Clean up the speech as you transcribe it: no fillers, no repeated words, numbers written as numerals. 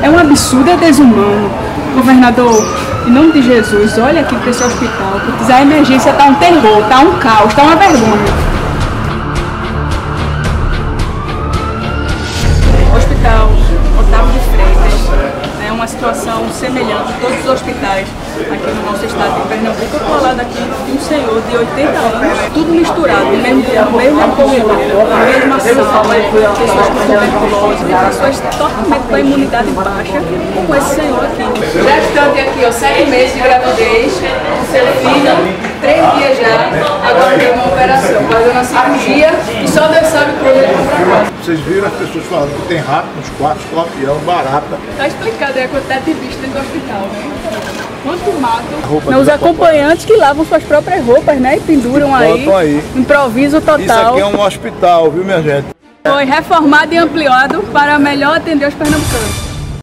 É um absurdo, é desumano. Governador, em nome de Jesus, olha aqui para esse hospital, porque a emergência está um terror, está um caos, está uma vergonha. Hospital Otávio de Freitas é uma situação semelhante a todos os hospitais aqui no nosso estado de Pernambuco. Eu estou ao lado aqui de um senhor de 80 anos, tudo misturado, no mesmo corredor, na mesma sala, pessoas com tuberculose, pessoas totalmente com a imunidade baixa, como esse senhor aqui. Gestante aqui, ó, 7 meses de gravidez, com seu filho, 3 dias já, agora tem uma operação, fazendo uma cirurgia e só Deus sabe quando ele vai pra casa. Vocês viram as pessoas falando que tem rato nos quartos, escorpião, barata. Tá explicado aí a quantidade de bicho dentro do hospital, né? Quanto mato. Os acompanhantes que lavam suas próprias roupas, né? E penduram aí. Improviso total. Isso aqui é um hospital, viu, minha gente? Foi reformado e ampliado para melhor atender os pernambucanos.